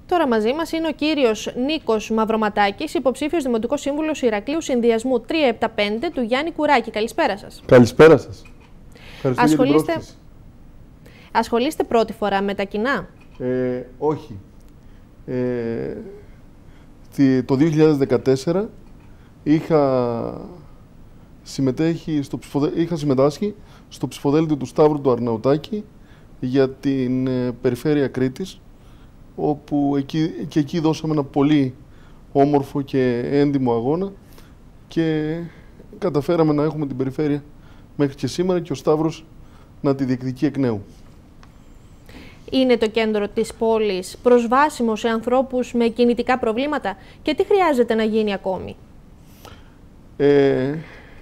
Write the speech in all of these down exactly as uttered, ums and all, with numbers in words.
Τώρα μαζί μας είναι ο κύριος Νίκος Μαυροματάκης, υποψήφιος Δημοτικός Σύμβουλος Ηρακλείου Συνδυασμού τριακόσια εβδομήντα πέντε του Γιάννη Κουράκη. Καλησπέρα σας. Καλησπέρα σας. Ευχαριστώ Ασχολείστε... για την πρόσκληση. Ασχολείστε πρώτη φορά με τα κοινά? Ε, όχι. Ε, το δύο χιλιάδες δεκατέσσερα είχα, συμμετέχει στο ψηφοδε... είχα συμμετάσχει στο ψηφοδέλτιο του Σταύρου του Αρναουτάκη για την ε, περιφέρεια Κρήτης, όπου εκεί, και εκεί δώσαμε ένα πολύ όμορφο και έντιμο αγώνα και καταφέραμε να έχουμε την περιφέρεια μέχρι και σήμερα και ο Σταύρος να τη διεκδικεί εκ νέου. Είναι το κέντρο της πόλης προσβάσιμο σε ανθρώπους με κινητικά προβλήματα και τι χρειάζεται να γίνει ακόμη? Ε,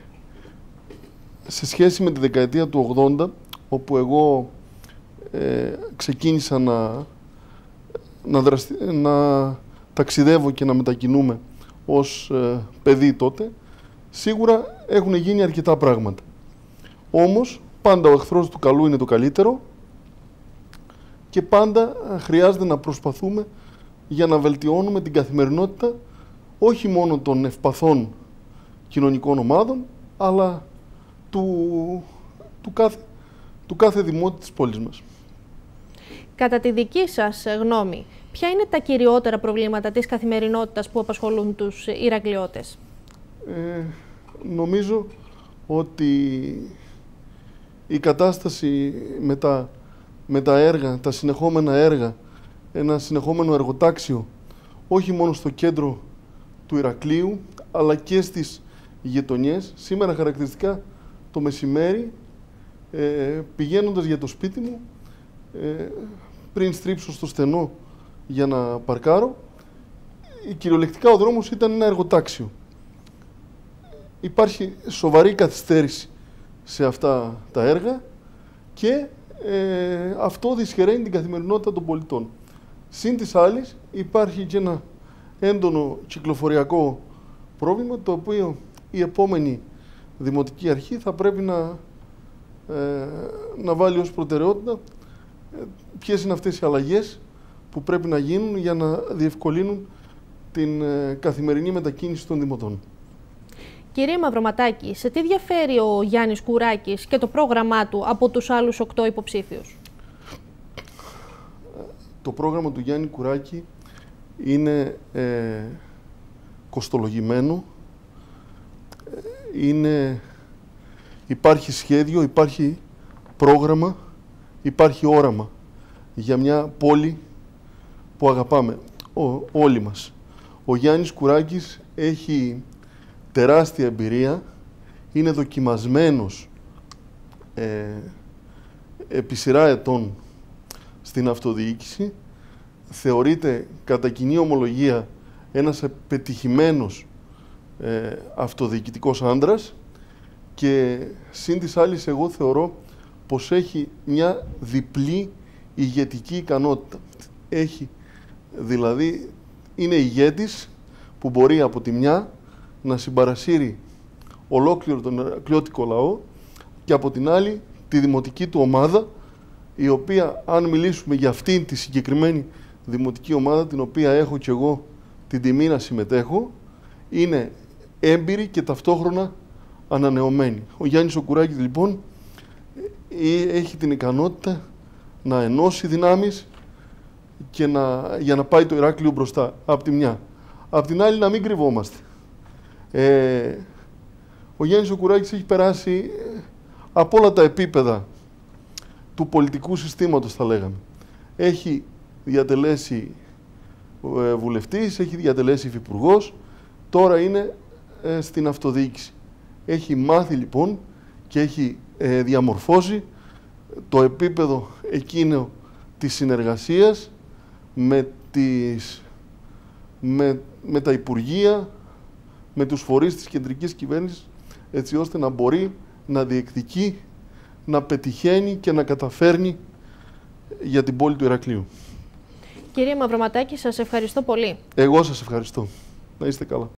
σε σχέση με τη δεκαετία του ογδόντα, όπου εγώ ε, ξεκίνησα να, να, δραστη, να ταξιδεύω και να μετακινούμε ως ε, παιδί τότε, σίγουρα έχουν γίνει αρκετά πράγματα. Όμως, πάντα ο εχθρός του καλού είναι το καλύτερο και πάντα χρειάζεται να προσπαθούμε για να βελτιώνουμε την καθημερινότητα όχι μόνο των ευπαθών κοινωνικών ομάδων, αλλά του, του, κάθε, του κάθε δημότη της πόλης μας. Κατά τη δική σας γνώμη, ποια είναι τα κυριότερα προβλήματα της καθημερινότητας που απασχολούν τους Ηρακλειώτες? Ε, νομίζω ότι η κατάσταση με τα, με τα έργα, τα συνεχόμενα έργα, ένα συνεχόμενο εργοτάξιο, όχι μόνο στο κέντρο του Ηρακλείου, αλλά και στις γειτονιές. Σήμερα χαρακτηριστικά το μεσημέρι, ε, πηγαίνοντας για το σπίτι μου, ε, πριν στρίψω στο στενό για να παρκάρω, κυριολεκτικά ο δρόμος ήταν ένα εργοτάξιο. Υπάρχει σοβαρή καθυστέρηση σε αυτά τα έργα και ε, αυτό δυσχεραίνει την καθημερινότητα των πολιτών. Συν της άλλης υπάρχει και ένα έντονο κυκλοφοριακό πρόβλημα, το οποίο η επόμενη Δημοτική Αρχή θα πρέπει να, ε, να βάλει ως προτεραιότητα ε, ποιες είναι αυτές οι αλλαγές που πρέπει να γίνουν για να διευκολύνουν την ε, καθημερινή μετακίνηση των δημοτών. Κύριε Μαυροματάκη, σε τι διαφέρει ο Γιάννης Κουράκης και το πρόγραμμά του από τους άλλους οκτώ υποψήφιους? Το πρόγραμμα του Γιάννη Κουράκη είναι ε, κοστολογημένο, είναι, υπάρχει σχέδιο, υπάρχει πρόγραμμα, υπάρχει όραμα για μια πόλη που αγαπάμε ο, όλοι μας. Ο Γιάννης Κουράκης έχει τεράστια εμπειρία, είναι δοκιμασμένος ε, επί σειρά ετών στην αυτοδιοίκηση, θεωρείται κατά κοινή ομολογία ένας πετυχημένος ε, αυτοδιοικητικός άντρας και συν της άλλης εγώ θεωρώ πως έχει μια διπλή ηγετική ικανότητα. Έχει, δηλαδή, είναι ηγέτης που μπορεί από τη μια να συμπαρασύρει ολόκληρο τον ηρακλειώτικο λαό και από την άλλη τη δημοτική του ομάδα, η οποία, αν μιλήσουμε για αυτήν τη συγκεκριμένη δημοτική ομάδα, την οποία έχω και εγώ την τιμή να συμμετέχω, είναι έμπειρη και ταυτόχρονα ανανεωμένη. Ο Γιάννης ο Κουράκης, λοιπόν, έχει την ικανότητα να ενώσει δυνάμεις και να, για να πάει το Ηράκλειο μπροστά, από τη μια. Απ' την άλλη, να μην κρυβόμαστε. Ε, ο Γιάννης ο Κουράκης έχει περάσει από όλα τα επίπεδα του πολιτικού συστήματος, θα λέγαμε. Έχει διατελέσει ε, βουλευτής, έχει διατελέσει υφυπουργός, τώρα είναι ε, στην αυτοδιοίκηση. Έχει μάθει λοιπόν και έχει ε, διαμορφώσει το επίπεδο εκείνο της συνεργασίας με, τις, με, με τα Υπουργεία, με τους φορείς της κεντρικής κυβέρνησης, έτσι ώστε να μπορεί να διεκδικεί, να πετυχαίνει και να καταφέρνει για την πόλη του Ηρακλείου. Κύριε Μαυροματάκη, σας ευχαριστώ πολύ. Εγώ σας ευχαριστώ. Να είστε καλά.